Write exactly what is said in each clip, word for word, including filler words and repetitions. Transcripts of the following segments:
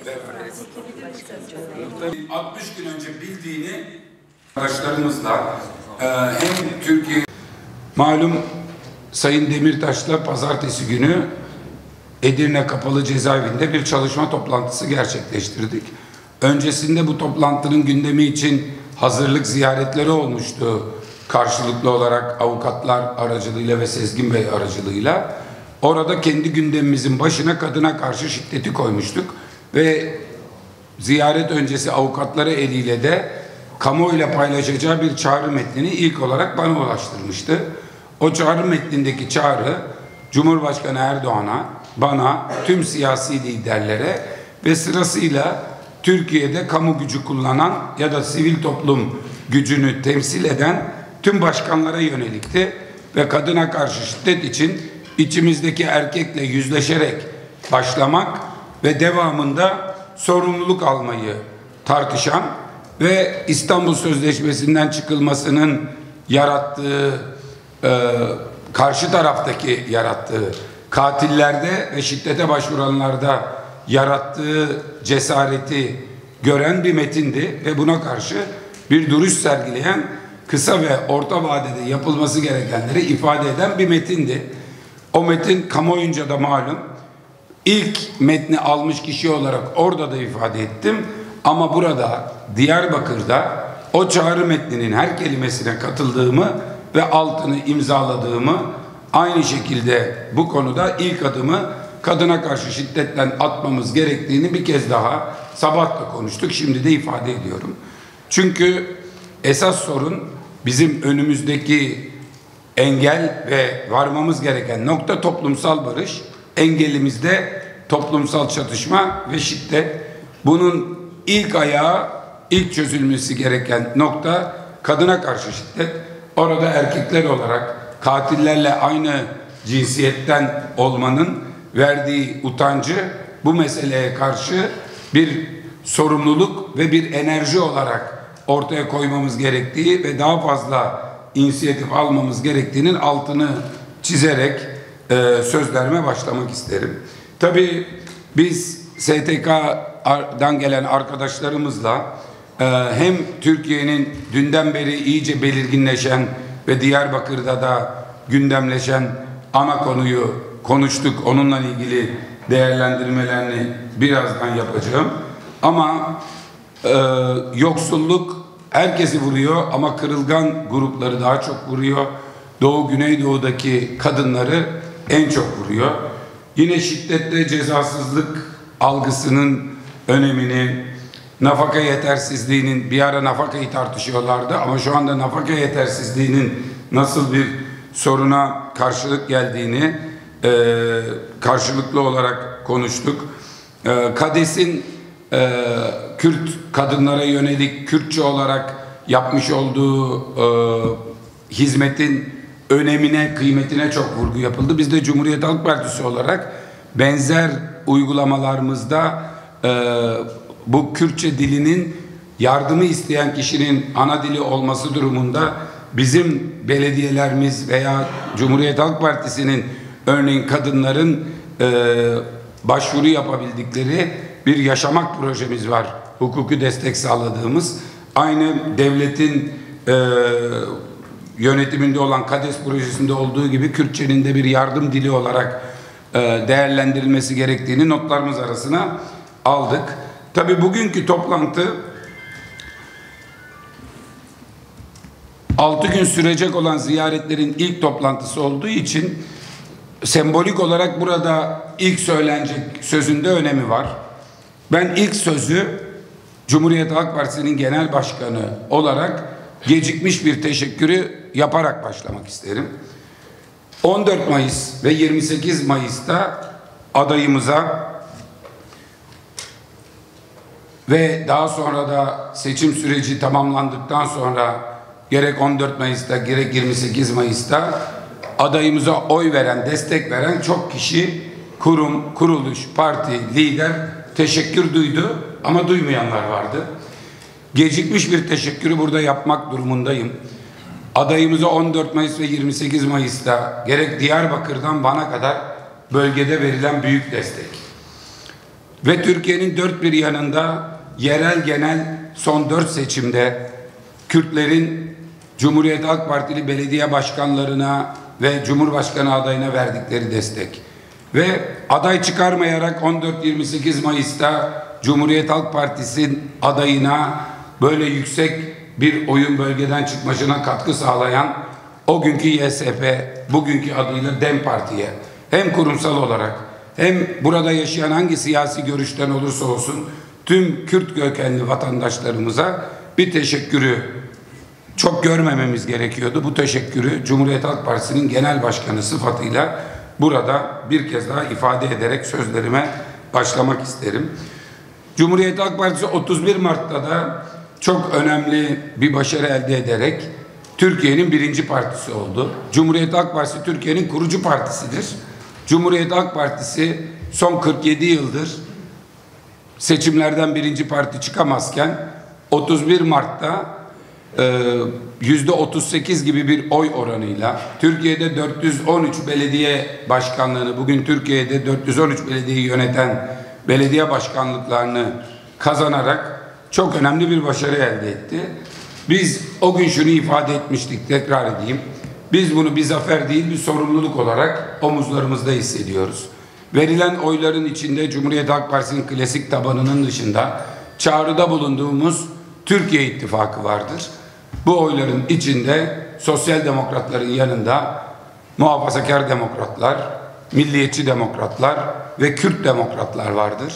altmış gün önce bildiğini arkadaşlarımızla e, hem Türkiye malum Sayın Demirtaş'la pazartesi günü Edirne Kapalı Cezaevinde bir çalışma toplantısı gerçekleştirdik. Öncesinde bu toplantının gündemi için hazırlık ziyaretleri olmuştu. Karşılıklı olarak avukatlar aracılığıyla ve Sezgin Bey aracılığıyla. Orada kendi gündemimizin başına kadına karşı şiddeti koymuştuk. Ve ziyaret öncesi avukatları eliyle de kamuoyuyla paylaşacağı bir çağrı metnini ilk olarak bana ulaştırmıştı. O çağrı metnindeki çağrı Cumhurbaşkanı Erdoğan'a, bana, tüm siyasi liderlere ve sırasıyla Türkiye'de kamu gücü kullanan ya da sivil toplum gücünü temsil eden tüm başkanlara yönelikti ve kadına karşı şiddet için içimizdeki erkekle yüzleşerek başlamak ve devamında sorumluluk almayı tartışan ve İstanbul Sözleşmesi'nden çıkılmasının yarattığı, e, karşı taraftaki yarattığı, katillerde ve şiddete başvuranlarda yarattığı cesareti gören bir metindi ve buna karşı bir duruş sergileyen, kısa ve orta vadede yapılması gerekenleri ifade eden bir metindi. O metin kamuoyunca da malum. İlk metni almış kişi olarak orada da ifade ettim. Ama burada Diyarbakır'da o çağrı metninin her kelimesine katıldığımı ve altını imzaladığımı, aynı şekilde bu konuda ilk adımı kadına karşı şiddetten atmamız gerektiğini bir kez daha sabah da konuştuk. Şimdi de ifade ediyorum. Çünkü esas sorun bizim önümüzdeki engel ve varmamız gereken nokta toplumsal barış. Engelimizde toplumsal çatışma ve şiddet. Bunun ilk ayağı, ilk çözülmesi gereken nokta kadına karşı şiddet. Orada erkekler olarak katillerle aynı cinsiyetten olmanın verdiği utancı bu meseleye karşı bir sorumluluk ve bir enerji olarak ortaya koymamız gerektiği ve daha fazla inisiyatif almamız gerektiğinin altını çizerek e, sözlerime başlamak isterim. Tabii biz S T K'dan gelen arkadaşlarımızla e, hem Türkiye'nin dünden beri iyice belirginleşen ve Diyarbakır'da da gündemleşen ana konuyu konuştuk. Onunla ilgili değerlendirmelerini birazdan yapacağım. Ama e, yoksulluk herkesi vuruyor ama kırılgan grupları daha çok vuruyor. Doğu Güneydoğu'daki kadınları en çok vuruyor. Yine şiddette cezasızlık algısının önemini, nafaka yetersizliğinin, bir ara nafakayı tartışıyorlardı ama şu anda nafaka yetersizliğinin nasıl bir soruna karşılık geldiğini e, karşılıklı olarak konuştuk. E, KADES'in e, Kürt kadınlara yönelik Kürtçe olarak yapmış olduğu e, hizmetin önemine, kıymetine çok vurgu yapıldı. Biz de Cumhuriyet Halk Partisi olarak benzer uygulamalarımızda e, bu Kürtçe dilinin yardımı isteyen kişinin ana dili olması durumunda bizim belediyelerimiz veya Cumhuriyet Halk Partisi'nin örneğin kadınların e, başvuru yapabildikleri bir yaşamak projemiz var. Hukuki destek sağladığımız. Aynı devletin e, yönetiminde olan KADES projesinde olduğu gibi Kürtçenin de bir yardım dili olarak e, değerlendirilmesi gerektiğini notlarımız arasına aldık. Tabii bugünkü toplantı altı gün sürecek olan ziyaretlerin ilk toplantısı olduğu için sembolik olarak burada ilk söylenecek sözünde önemi var. Ben ilk sözü Cumhuriyet Halk Partisi'nin genel başkanı olarak gecikmiş bir teşekkürü yaparak başlamak isterim. on dört Mayıs ve yirmi sekiz Mayıs'ta adayımıza ve daha sonra da seçim süreci tamamlandıktan sonra gerek on dört Mayıs'ta gerek yirmi sekiz Mayıs'ta adayımıza oy veren, destek veren çok kişi, kurum, kuruluş, parti, lider teşekkür duydu ama duymayanlar vardı. Gecikmiş bir teşekkürü burada yapmak durumundayım. Adayımıza on dört Mayıs ve yirmi sekiz Mayıs'ta gerek Diyarbakır'dan Van'a kadar bölgede verilen büyük destek. ve Türkiye'nin dört bir yanında yerel genel son dört seçimde Kürtlerin Cumhuriyet Halk Partili belediye başkanlarına ve Cumhurbaşkanı adayına verdikleri destek ve aday çıkarmayarak on dört yirmi sekiz Mayıs'ta Cumhuriyet Halk Partisi'nin adayına böyle yüksek bir oyun bölgeden çıkmasına katkı sağlayan o günkü Y S P, bugünkü adıyla DEM Parti'ye hem kurumsal olarak hem burada yaşayan hangi siyasi görüşten olursa olsun tüm Kürt kökenli vatandaşlarımıza bir teşekkürü çok görmememiz gerekiyordu. Bu teşekkürü Cumhuriyet Halk Partisi'nin genel başkanı sıfatıyla burada bir kez daha ifade ederek sözlerime başlamak isterim. Cumhuriyet Halk Partisi otuz bir Mart'ta da çok önemli bir başarı elde ederek Türkiye'nin birinci partisi oldu. Cumhuriyet Halk Partisi Türkiye'nin kurucu partisidir. Cumhuriyet Halk Partisi son kırk yedi yıldır seçimlerden birinci parti çıkamazken otuz bir Mart'ta yüzde otuz sekiz gibi bir oy oranıyla Türkiye'de dört yüz on üç belediye başkanlığını, bugün Türkiye'de dört yüz on üç belediyeyi yöneten belediye başkanlıklarını kazanarak çok önemli bir başarı elde etti. Biz o gün şunu ifade etmiştik, tekrar edeyim. Biz bunu bir zafer değil, bir sorumluluk olarak omuzlarımızda hissediyoruz. Verilen oyların içinde Cumhuriyet Halk Partisi'nin klasik tabanının dışında çağrıda bulunduğumuz Türkiye İttifakı vardır. Bu oyların içinde sosyal demokratların yanında muhafazakar demokratlar, milliyetçi demokratlar ve Kürt demokratlar vardır.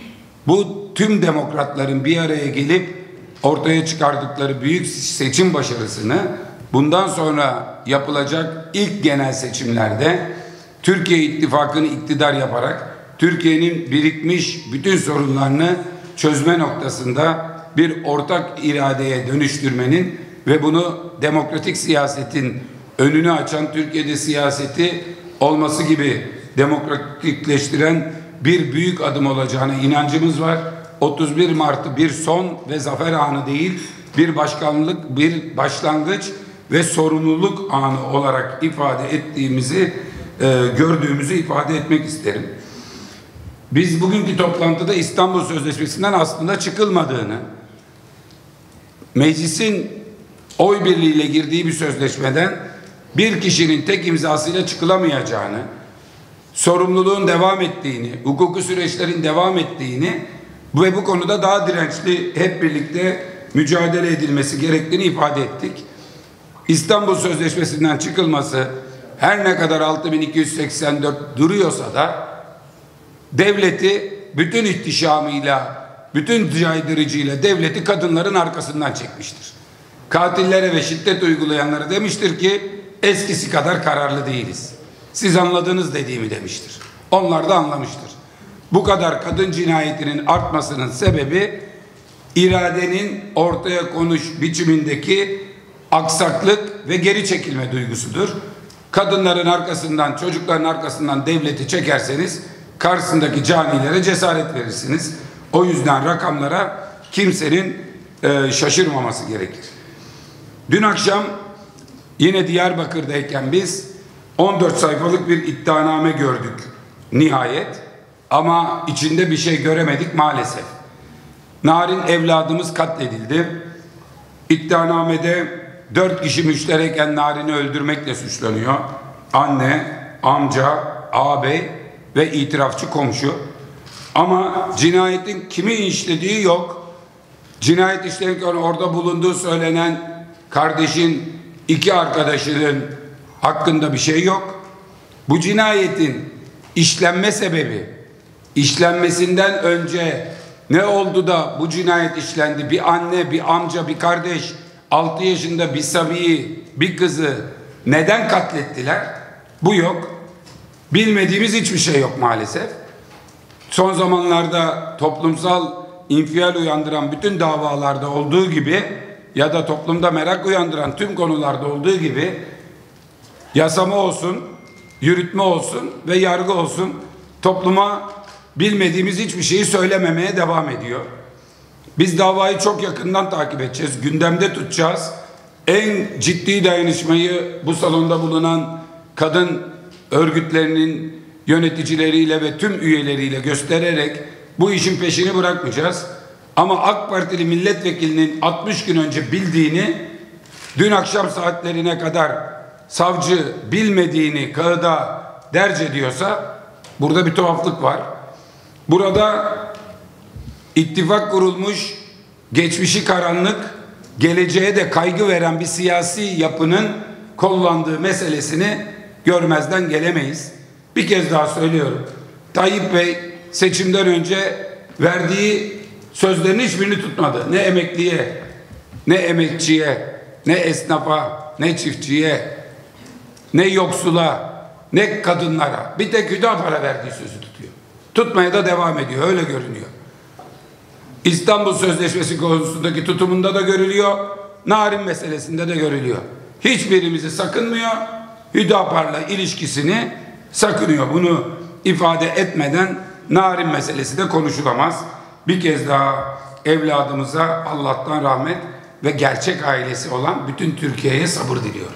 Bu tüm demokratların bir araya gelip ortaya çıkardıkları büyük seçim başarısını bundan sonra yapılacak ilk genel seçimlerde Türkiye İttifakı'nı iktidar yaparak Türkiye'nin birikmiş bütün sorunlarını çözme noktasında bir ortak iradeye dönüştürmenin ve bunu demokratik siyasetin önünü açan, Türkiye'de siyaseti olması gibi demokratikleştiren bir büyük adım olacağına inancımız var. otuz bir Mart'ı bir son ve zafer anı değil, bir başkanlık, bir başlangıç ve sorumluluk anı olarak ifade ettiğimizi, e, gördüğümüzü ifade etmek isterim. Biz bugünkü toplantıda İstanbul Sözleşmesi'nden aslında çıkılmadığını, meclisin oy birliğiyle girdiği bir sözleşmeden bir kişinin tek imzasıyla çıkılamayacağını, sorumluluğun devam ettiğini, hukuki süreçlerin devam ettiğini ve bu konuda daha dirençli hep birlikte mücadele edilmesi gerektiğini ifade ettik. İstanbul Sözleşmesi'nden çıkılması her ne kadar altı bin iki yüz seksen dört duruyorsa da devleti bütün ihtişamıyla, bütün caydırıcıyla devleti kadınların arkasından çekmiştir. Katillere ve şiddet uygulayanlara demiştir ki eskisi kadar kararlı değiliz. Siz anladınız dediğimi demiştir. Onlar da anlamıştır. Bu kadar kadın cinayetinin artmasının sebebi iradenin ortaya konuş biçimindeki aksaklık ve geri çekilme duygusudur. Kadınların arkasından, çocukların arkasından devleti çekerseniz karşısındaki canilere cesaret verirsiniz. O yüzden rakamlara kimsenin e, şaşırmaması gerekir. Dün akşam yine Diyarbakır'dayken biz on dört sayfalık bir iddianame gördük nihayet. Ama içinde bir şey göremedik maalesef. Narin evladımız katledildi. İddianamede dört kişi müştereken Narin'i öldürmekle suçlanıyor. Anne, amca, ağabey ve itirafçı komşu. Ama cinayetin kimi işlediği yok. Cinayet işlenirken orada bulunduğu söylenen kardeşin iki arkadaşının hakkında bir şey yok. Bu cinayetin işlenme sebebi, işlenmesinden önce ne oldu da bu cinayet işlendi? Bir anne, bir amca, bir kardeş, altı yaşında bir sabiyi, bir kızı neden katlettiler? Bu yok. Bilmediğimiz hiçbir şey yok maalesef. Son zamanlarda toplumsal infial uyandıran bütün davalarda olduğu gibi ya da toplumda merak uyandıran tüm konularda olduğu gibi yasama olsun, yürütme olsun ve yargı olsun topluma bilmediğimiz hiçbir şeyi söylememeye devam ediyor. Biz davayı çok yakından takip edeceğiz, gündemde tutacağız. En ciddi dayanışmayı bu salonda bulunan kadın örgütlerinin yöneticileriyle ve tüm üyeleriyle göstererek bu işin peşini bırakmayacağız. Ama AK Partili milletvekilinin altmış gün önce bildiğini dün akşam saatlerine kadar savcı bilmediğini kağıda derc ediyorsa burada bir tuhaflık var. Burada ittifak kurulmuş, geçmişi karanlık, geleceğe de kaygı veren bir siyasi yapının kullandığı meselesini görmezden gelemeyiz. Bir kez daha söylüyorum. Tayyip Bey seçimden önce verdiği sözlerin hiçbirini tutmadı. Ne emekliye, ne emekçiye, ne esnafa, ne çiftçiye, ne yoksula, ne kadınlara. Bir tek Hüdapar'a verdiği sözü tutuyor. Tutmaya da devam ediyor. Öyle görünüyor. İstanbul Sözleşmesi konusundaki tutumunda da görülüyor. Narin meselesinde de görülüyor. Hiçbirimizi sakınmıyor. Hüdapar'la ilişkisini sakınıyor. Bunu ifade etmeden narin meselesi de konuşulamaz. Bir kez daha evladımıza Allah'tan rahmet ve gerçek ailesi olan bütün Türkiye'ye sabır diliyorum.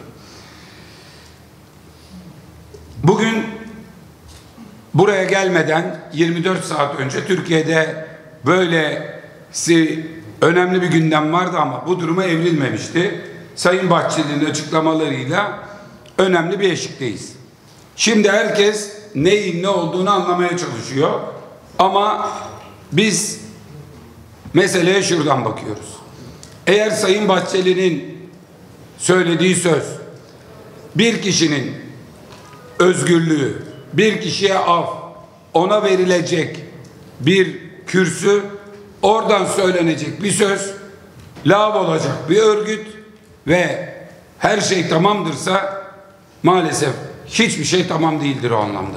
Bugün buraya gelmeden yirmi dört saat önce Türkiye'de böyle önemli bir gündem vardı ama bu duruma evrilmemişti. Sayın Bahçeli'nin açıklamalarıyla önemli bir eşikteyiz. Şimdi herkes neyin ne olduğunu anlamaya çalışıyor. Ama biz meseleye şuradan bakıyoruz. Eğer Sayın Bahçeli'nin söylediği söz bir kişinin özgürlüğü, bir kişiye af, ona verilecek bir kürsü, oradan söylenecek bir söz, lav olacak bir örgüt ve her şey tamamdırsa maalesef hiçbir şey tamam değildir o anlamda.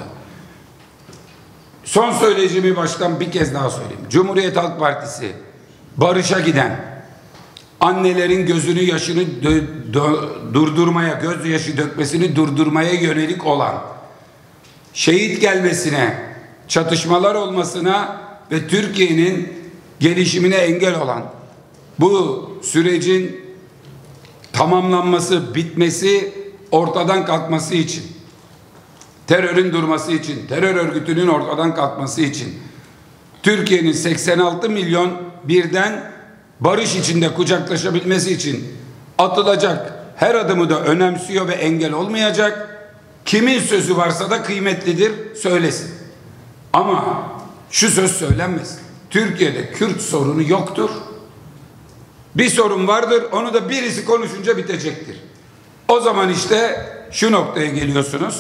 Son söyleyeceğimi baştan bir kez daha söyleyeyim. Cumhuriyet Halk Partisi barışa giden, annelerin gözünü yaşını durdurmaya, gözyaşı dökmesini durdurmaya yönelik olan, şehit gelmesine, çatışmalar olmasına ve Türkiye'nin gelişimine engel olan bu sürecin tamamlanması, bitmesi, ortadan kalkması için, terörün durması için, terör örgütünün ortadan kalkması için, Türkiye'nin seksen altı milyon birden barış içinde kucaklaşabilmesi için atılacak her adımı da önemsiyor ve engel olmayacak. Kimin sözü varsa da kıymetlidir, söylesin. Ama şu söz söylenmez. Türkiye'de Kürt sorunu yoktur. Bir sorun vardır, onu da birisi konuşunca bitecektir. O zaman işte şu noktaya geliyorsunuz.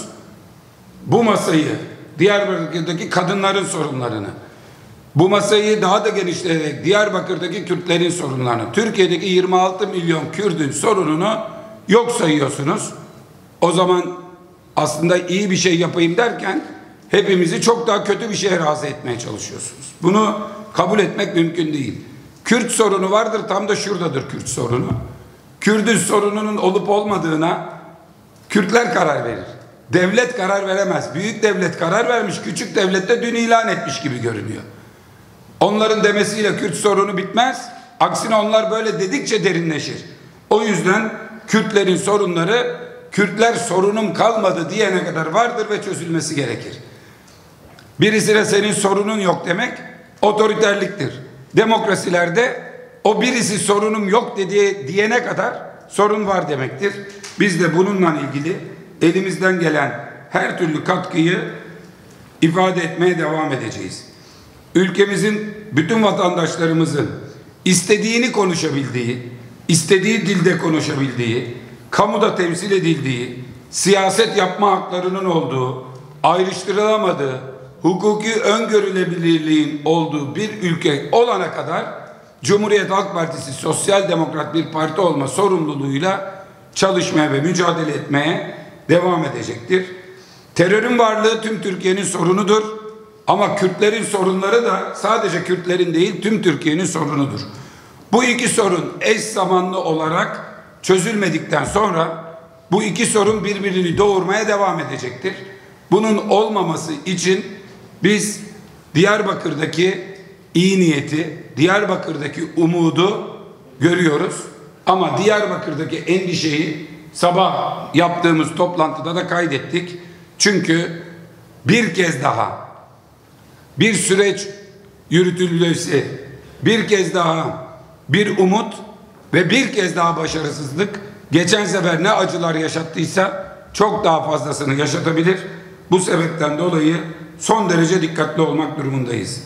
Bu masayı, Diyarbakır'daki kadınların sorunlarını, bu masayı daha da genişleterek Diyarbakır'daki Kürtlerin sorunlarını, Türkiye'deki yirmi altı milyon Kürt'ün sorununu yok sayıyorsunuz. O zaman aslında iyi bir şey yapayım derken hepimizi çok daha kötü bir şeye razı etmeye çalışıyorsunuz. Bunu kabul etmek mümkün değil. Kürt sorunu vardır, tam da şuradadır Kürt sorunu. Kürt'ün sorununun olup olmadığına Kürtler karar verir. Devlet karar veremez. Büyük devlet karar vermiş, küçük devlet de dün ilan etmiş gibi görünüyor. Onların demesiyle Kürt sorunu bitmez. Aksine onlar böyle dedikçe derinleşir. O yüzden Kürtlerin sorunları, Kürtler sorunum kalmadı diyene kadar vardır ve çözülmesi gerekir. Birisine senin sorunun yok demek otoriterliktir. Demokrasilerde o birisi sorunum yok dediği diyene kadar sorun var demektir. Biz de bununla ilgili elimizden gelen her türlü katkıyı ifade etmeye devam edeceğiz. Ülkemizin bütün vatandaşlarımızın istediğini konuşabildiği, istediği dilde konuşabildiği, kamuda temsil edildiği, siyaset yapma haklarının olduğu, ayrıştırılamadığı, hukuki öngörülebilirliğin olduğu bir ülke olana kadar Cumhuriyet Halk Partisi sosyal demokrat bir parti olma sorumluluğuyla çalışmaya ve mücadele etmeye devam edecektir. Terörün varlığı tüm Türkiye'nin sorunudur. Ama Kürtlerin sorunları da sadece Kürtlerin değil tüm Türkiye'nin sorunudur. Bu iki sorun eş zamanlı olarak çözülmedikten sonra bu iki sorun birbirini doğurmaya devam edecektir. Bunun olmaması için biz Diyarbakır'daki iyi niyeti, Diyarbakır'daki umudu görüyoruz. Ama Diyarbakır'daki endişeyi sabah yaptığımız toplantıda da kaydettik. Çünkü bir kez daha bir süreç yürütülmesi bir kez daha bir umut ve bir kez daha başarısızlık, geçen sefer ne acılar yaşattıysa çok daha fazlasını yaşatabilir. Bu sebepten dolayı son derece dikkatli olmak durumundayız.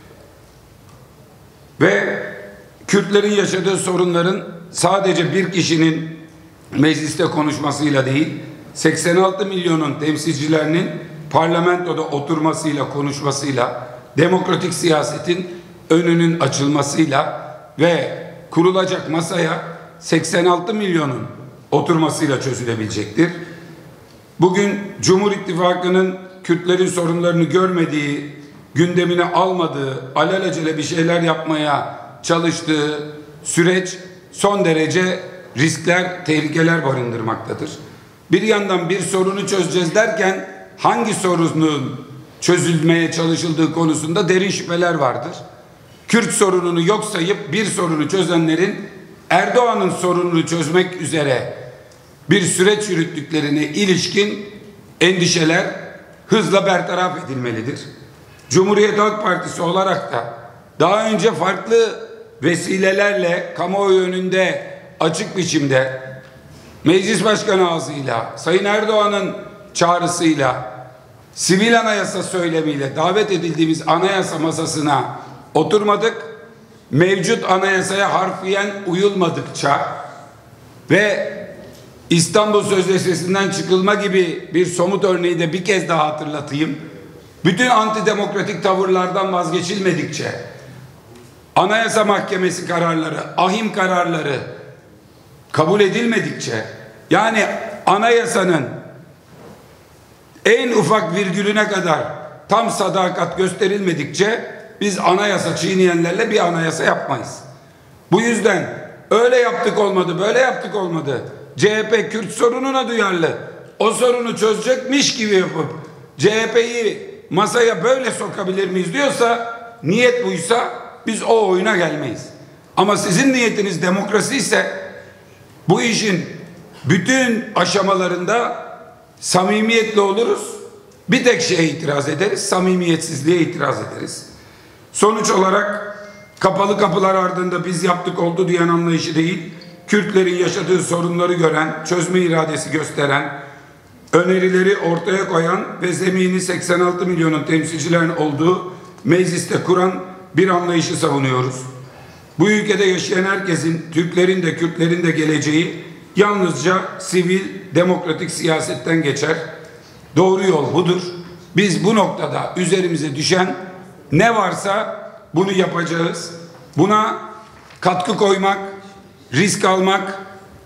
Ve Kürtlerin yaşadığı sorunların sadece bir kişinin mecliste konuşmasıyla değil, seksen altı milyonun temsilcilerinin parlamentoda oturmasıyla, konuşmasıyla, demokratik siyasetin önünün açılmasıyla ve kurulacak masaya seksen altı milyonun oturmasıyla çözülebilecektir. Bugün Cumhur İttifakı'nın Kürtlerin sorunlarını görmediği, gündemine almadığı, alelacele bir şeyler yapmaya çalıştığı süreç son derece riskler, tehlikeler barındırmaktadır. Bir yandan bir sorunu çözeceğiz derken hangi sorunun çözülmeye çalışıldığı konusunda derin şüpheler vardır. Kürt sorununu yok sayıp bir sorunu çözenlerin Erdoğan'ın sorununu çözmek üzere bir süreç yürüttüklerine ilişkin endişeler hızla bertaraf edilmelidir. Cumhuriyet Halk Partisi olarak da daha önce farklı vesilelerle kamuoyu önünde açık biçimde Meclis Başkanı ağzıyla, Sayın Erdoğan'ın çağrısıyla, sivil anayasa söylemiyle davet edildiğimiz anayasa masasına oturmadık. Mevcut anayasaya harfiyen uyulmadıkça ve İstanbul Sözleşmesi'nden çıkılma gibi bir somut örneği de bir kez daha hatırlatayım. Bütün antidemokratik tavırlardan vazgeçilmedikçe, Anayasa Mahkemesi kararları, ahim kararları kabul edilmedikçe, yani anayasanın en ufak virgülüne kadar tam sadakat gösterilmedikçe biz anayasa çiğneyenlerle bir anayasa yapmayız. Bu yüzden öyle yaptık olmadı, böyle yaptık olmadı. C H P Kürt sorununa duyarlı. O sorunu çözecekmiş gibi yapıp C H P'yi masaya böyle sokabilir miyiz diyorsa, niyet buysa biz o oyuna gelmeyiz. Ama sizin niyetiniz demokrasi ise bu işin bütün aşamalarında samimiyetle oluruz. Bir tek şeye itiraz ederiz, samimiyetsizliğe itiraz ederiz. Sonuç olarak kapalı kapılar ardında biz yaptık oldu diyen anlayışı değil, Kürtlerin yaşadığı sorunları gören, çözme iradesi gösteren, önerileri ortaya koyan ve zemini seksen altı milyonun temsilcilerin olduğu mecliste kuran bir anlayışı savunuyoruz. Bu ülkede yaşayan herkesin, Türklerin de Kürtlerin de geleceği yalnızca sivil, demokratik siyasetten geçer. Doğru yol budur. Biz bu noktada üzerimize düşen ne varsa bunu yapacağız. Buna katkı koymak, risk almak,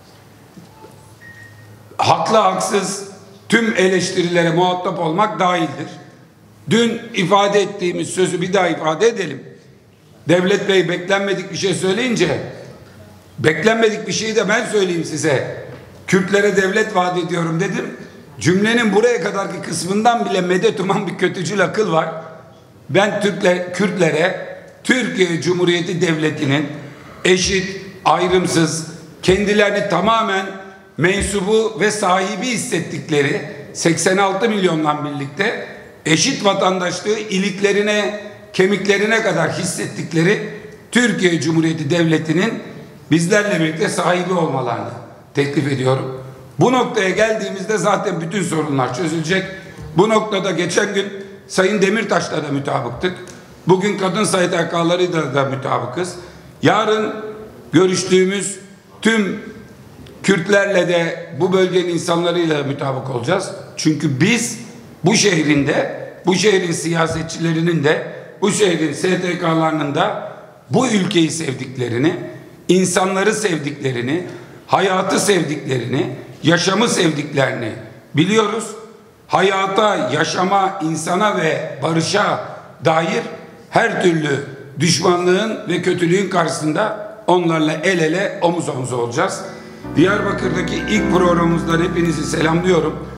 haklı haksız tüm eleştirilere muhatap olmak dahildir. Dün ifade ettiğimiz sözü bir daha ifade edelim. Devlet Bey beklenmedik bir şey söyleyince, beklenmedik bir şeyi de ben söyleyeyim size. Kürtlere devlet vaat ediyorum dedim. Cümlenin buraya kadarki kısmından bile medet uman bir kötücül akıl var. Ben Türkler, Kürtlere Türkiye Cumhuriyeti Devleti'nin eşit, ayrımsız, kendilerini tamamen mensubu ve sahibi hissettikleri seksen altı milyonla birlikte eşit vatandaşlığı iliklerine, kemiklerine kadar hissettikleri Türkiye Cumhuriyeti Devleti'nin bizlerle birlikte sahibi olmalarını teklif ediyorum. Bu noktaya geldiğimizde zaten bütün sorunlar çözülecek. Bu noktada geçen gün Sayın Demirtaş'la da mutabıktık. Bugün kadın S T K'larıyla da mutabıkız. Yarın görüştüğümüz tüm Kürtlerle de bu bölgenin insanlarıyla mutabık olacağız. Çünkü biz bu şehrin de, bu şehrin siyasetçilerinin de, bu şehrin S T K'larının da bu ülkeyi sevdiklerini, insanları sevdiklerini, hayatı sevdiklerini, yaşamı sevdiklerini biliyoruz. Hayata, yaşama, insana ve barışa dair her türlü düşmanlığın ve kötülüğün karşısında onlarla el ele, omuz omuza olacağız. Diyarbakır'daki ilk programımızdan hepinizi selamlıyorum.